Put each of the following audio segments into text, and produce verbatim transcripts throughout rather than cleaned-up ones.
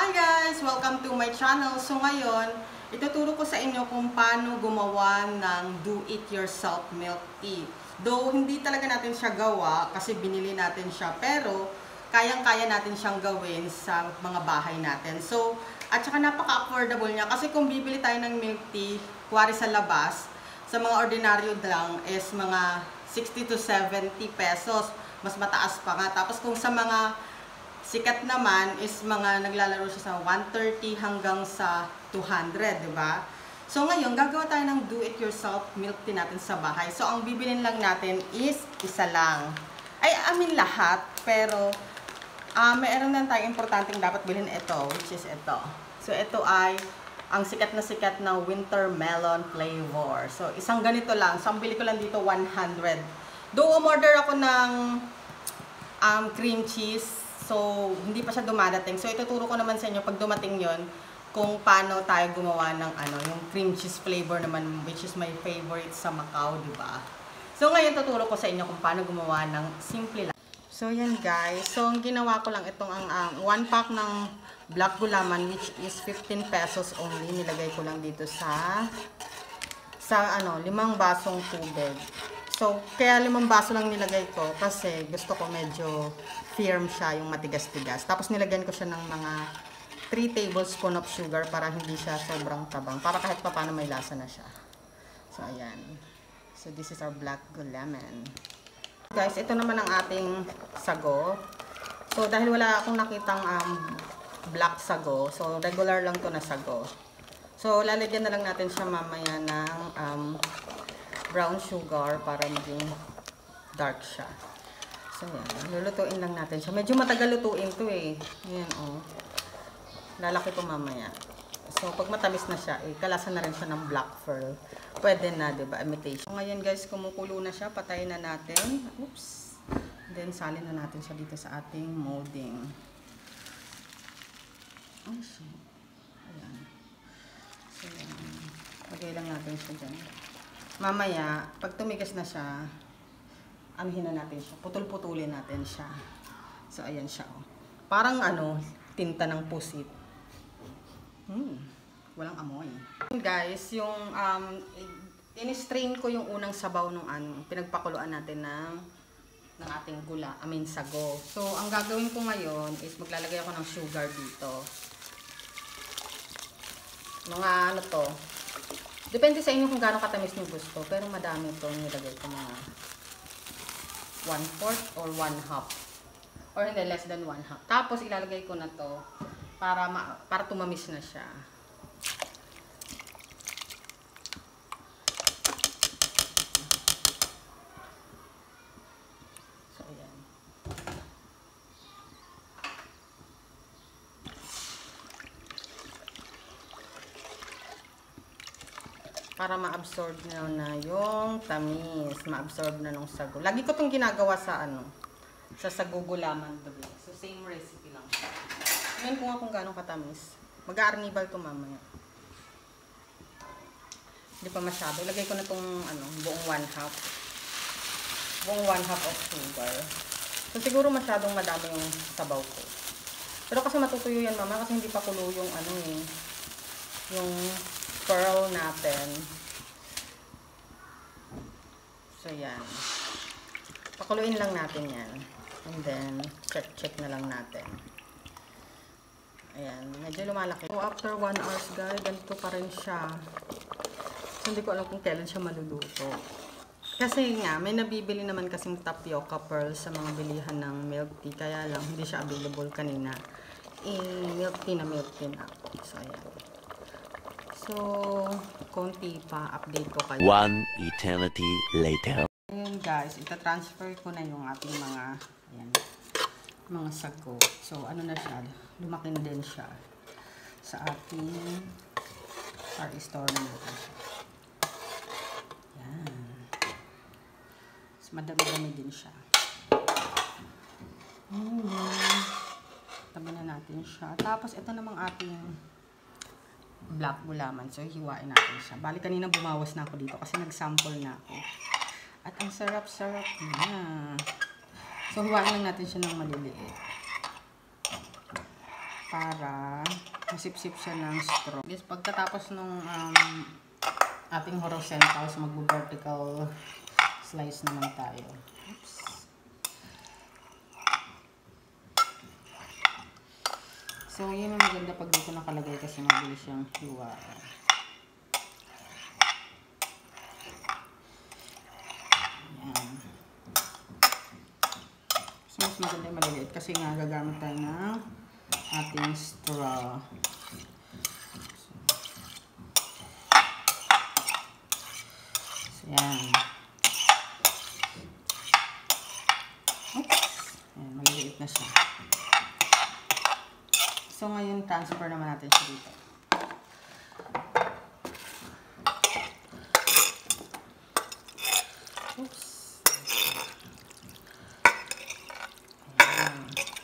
Hi guys! Welcome to my channel. So ngayon, ituturo ko sa inyo kung paano gumawa ng do-it-yourself milk tea. Though hindi talaga natin siya gawa kasi binili natin siya, pero kayang-kaya natin siyang gawin sa mga bahay natin. So, at saka napaka-affordable niya kasi kung bibili tayo ng milk tea, kuwari sa labas, sa mga ordinaryo lang is mga sixty to seventy pesos. Mas mataas pa nga. Tapos kung sa mga sikat naman is mga naglalaro siya sa one thirty hanggang sa two hundred, di ba? So ngayon, gagawa tayo ng do-it-yourself milk tea natin sa bahay. So ang bibilin lang natin is isa lang. Ay, I mean lahat, pero uh, mayroon lang tayong importanteng dapat bilhin ito, which is ito. So ito ay ang sikat na sikat na Winter Melon flavor. So isang ganito lang. So ang bili ko lang dito one hundred. Though umorder ako ng um, cream cheese, so, hindi pa siya dumadating. So, ituturo ko naman sa inyo pag dumating yon kung paano tayo gumawa ng ano, yung cream cheese flavor naman, which is my favorite sa Macau, di ba? So, ngayon tuturo ko sa inyo kung paano gumawa ng simple lang. So, yan guys. So, ang ginawa ko lang itong ang um, one pack ng black gulaman, which is fifteen pesos only. Nilagay ko lang dito sa sa ano, limang basong tubig. So, kaya limang baso lang nilagay ko kasi gusto ko medyo firm siya, yung matigas-tigas. Tapos nilagyan ko siya ng mga three tablespoon of sugar para hindi siya sobrang tabang. Para kahit pa paano may lasa na siya. So, ayan. So, this is our black gulaman. Guys, ito naman ang ating sago. So, dahil wala akong nakitang um, black sago, so regular lang to na sago. So, lalagyan na lang natin siya mamaya ng um, brown sugar para maging dark siya. So, yan. Lulutuin lang natin siya. Medyo matagal lutuin to eh. Yan, oh. Lalaki ko mamaya. So, pag matamis na siya, eh, kalasan na rin siya ng black pearl. Pwede na, diba? Imitation. So, ngayon guys, kumukulo na siya. Patayin na natin. Oops. Then, salin na natin siya dito sa ating molding. Oh, shit. Ayan. So, yan. Lagay lang natin siya dyan. Mamaya, pag tumigas na siya, anuhin na natin siya. Putol-putulin natin siya. So, ayan siya. Oh. Parang ano, tinta ng pusit. Hmm, walang amoy. Guys, yung um, in-strain ko yung unang sabaw nung ano, pinagpakuluan natin ng, ng ating gula, I mean sago. So, ang gagawin ko ngayon is maglalagay ako ng sugar dito. Mga ano to, depende sa inyo kung gaano katamis nyo gusto. Pero madami ito. Nilagay ko mga one fourth or one half. Or hindi, less than one half. Tapos ilalagay ko na to para, ma para tumamis na siya. So, ayan. Para ma-absorb na na yung tamis, ma-absorb na nung sago. Lagi ko itong ginagawa sa ano, sa sago gulaman doon. So, same recipe lang. Ngayon ko nga kung gano'ng katamis. Mag-aarnibal ito mamaya. Hindi pa masyado. Lagay ko na itong ano, buong one half. Buong one half of sugar. So, siguro masyadong madami yung sabaw ko. Pero kasi matutuyo yan mama kasi hindi pa kulo yung ano eh, yung pearl natin. So, yan. Pakuluin lang natin yan. And then, check-check na lang natin. Ayan. Medyo lumalaki. So, after one hours, guys, ganito pa rin siya. So, hindi ko alam kung kailan siya maluluto. Kasi nga, may nabibili naman kasing tapioca pearl sa mga bilihan ng milk tea. Kaya lang, hindi siya available kanina. Eh, milk tea na milk tea na ako. So, ayan. So, konti pa, update ko kayo. One eternity later. Ayan guys, ita-transfer ko na yung ating mga, ayan, mga sago. So, ano na siya, lumaki na din siya sa ating, or store na natin siya. Ayan. So, madami-dami din siya. Ayan. Tabi na natin siya. Tapos, ito namang ating black gulaman. So, hiwain natin siya. Bali, kanina bumawas na ako dito kasi nag-sample na ako. At ang sarap-sarap na. So, hiwain lang natin siya ng maliliit. para masip-sip siya ng straw. Guys, pagkatapos nung um, ating horizontal, so mag-vertical slice naman tayo. Oops. So, yun ang maganda pag dito nakalagay kasi mabilis siyang hiwa. Ayan. So, mas maganda yung maliliit kasi nga gagamit tayo ng ating straw. So, ayan. Oops. Ayan, maliliit na siya. So, ngayon, transfer naman natin siya dito. Oops. Ayan.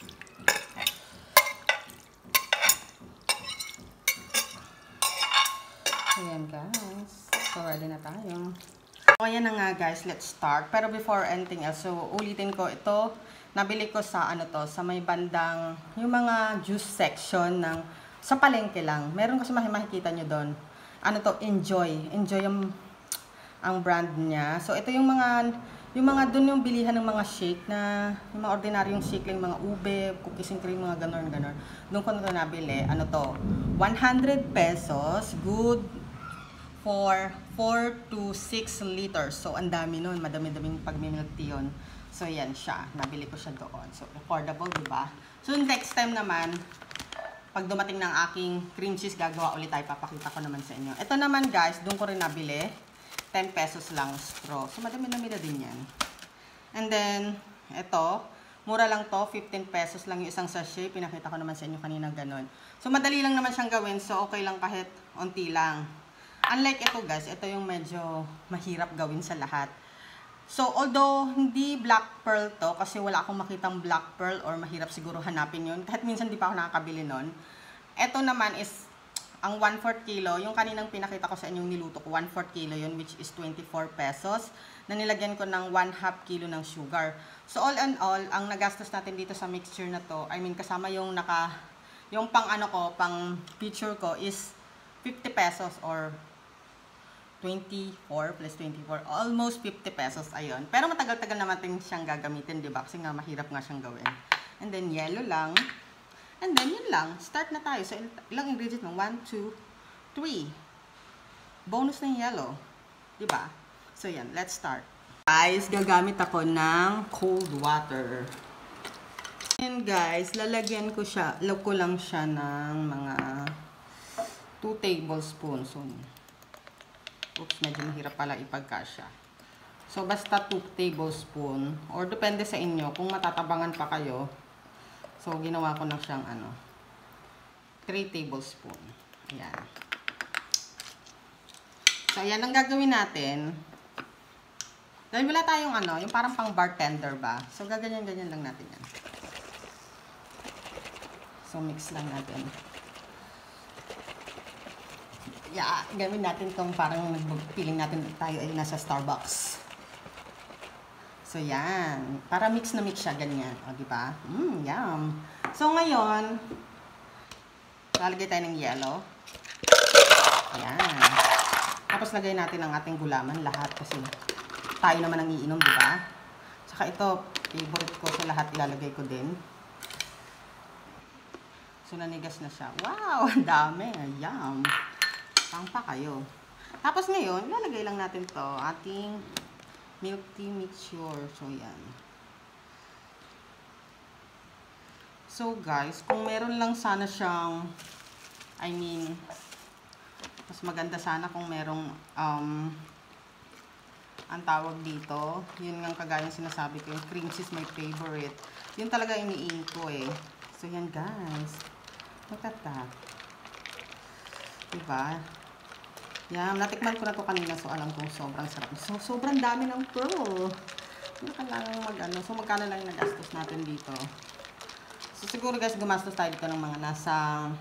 Ayan, guys. So, ready na tayo. So, ayan na nga, guys. Let's start. Pero before anything else, so, ulitin ko ito. Nabili ko sa ano to, sa may bandang yung mga juice section ng sa palengke lang. Meron kasi makikita nyo doon. Ano to, Enjoy. Enjoy yung ang brand niya. So ito yung mga yung mga doon yung bilihan ng mga shake na yung mga ordinaryong shake lang, mga ube, cookies and cream, mga ganon ganon. Doon ko na to nabili. Ano to? one hundred pesos. Good for four to six liters. So ang dami nun, madami-daming pagmi-milk tea yun. So, yan siya. Nabili ko siya doon. So, affordable, diba? So, next time naman, pag dumating ng aking cream cheese, gagawa ulit tayo. Papakita ko naman sa inyo. Ito naman, guys, doon ko rin nabili. ten pesos lang straw. So, madami-dami na din yan. And then, ito, mura lang to. fifteen pesos lang yung isang sachet. Pinakita ko naman sa inyo kanina ganon. So, madali lang naman siyang gawin. So, okay lang kahit onti lang. Unlike ito, guys, ito yung medyo mahirap gawin sa lahat. So, although hindi black pearl to, kasi wala akong makitang black pearl or mahirap siguro hanapin yun. Kahit minsan di pa ako nakakabili nun. Ito naman is, ang one fourth kilo, yung kaninang pinakita ko sa inyong niluto ko, one fourth kilo yun, which is twenty-four pesos, na nilagyan ko ng one half kilo ng sugar. So, all in all, ang nagastos natin dito sa mixture na to, I mean, kasama yung naka, yung pang ano ko, pang picture ko is fifty pesos or twenty-four plus twenty-four, almost fifty pesos, ayun. Pero matagal-tagal naman din siyang gagamitin, diba? Kasi nga mahirap nga siyang gawin. And then, yellow lang. And then, yun lang. Start na tayo. So, ilang ingredients mo? one, two, three. Bonus na yung yellow. Diba? So, yan. Let's start. Guys, gagamit ako ng cold water. And guys, lalagyan ko siya, lag ko lang siya ng mga two tablespoons. So, oops, medyo mahirap pala ipagkasya. So, basta two tablespoon. Or depende sa inyo. Kung matatabangan pa kayo. So, ginawa ko na siyang ano. three tablespoon. Ayan. So, ayan ang gagawin natin. Dahil wala tayong ano, yung parang pang bartender ba. So, gaganyan-ganyan lang natin yan. So, mix lang natin. Yeah, gawin natin itong parang feeling natin tayo ay nasa Starbucks. So, yan. Para mix na mix siya, ganyan. O, diba? Mmm, yum. So, ngayon, lalagay tayo ng yellow. Ayan. Tapos, lagay natin ang ating gulaman lahat kasi tayo naman ang iinom, diba? Saka ito, favorite ko sa lahat, ilalagay ko din. So, nanigas na siya. Wow, ang dami. Yum. Pangpa kayo. Tapos ngayon, lalagay lang natin to ating milk tea mixture. So, yan. So, guys, kung meron lang sana siyang, I mean, mas maganda sana kung merong, um, ang tawag dito, yun nga kagaya sinasabi ko, yung cream cheese my favorite. Yun talaga iniingin ko eh. So, yan, guys. Look at that. Diba? Yan, natikman ko na to kanina, so alam kong sobrang sarap. So, sobrang dami ng pearl. Hindi ka lang mag-ano. So, magkano lang yung nagastos natin dito. So, siguro guys, gumastos tayo dito ng mga nasa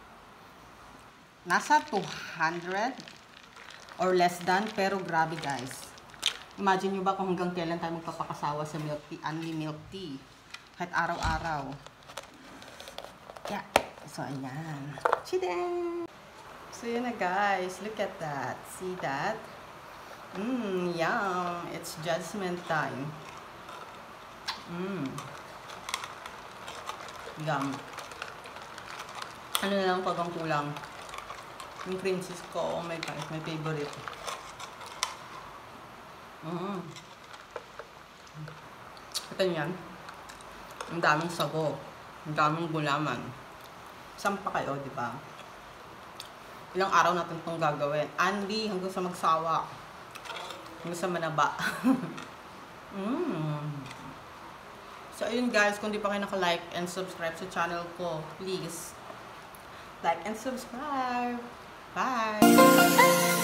nasa two hundred or less than. Pero grabe guys. Imagine nyo ba kung hanggang kailan tayo magpapakasawa sa milk tea, only milk tea. Kahit araw-araw. Yeah. So, ayan. Chiden! So, yun na guys. Look at that. See that? Mmm, yum. It's jasmine time. Mmm. Yum. Ano na lang pag ang kulang? Yung cream cheese ko. Oh my God. My favorite. Mmm. Ito yan. Ang daming sago. Ang daming gulaman. Saan pa kayo, di ba? Ilang araw natin itong gagawin. Andy, hanggang sa magsawa. Hanggang sa manaba. mm. So, ayun guys. Kung di pa kayo naka-like and subscribe sa channel ko, please, like and subscribe. Bye!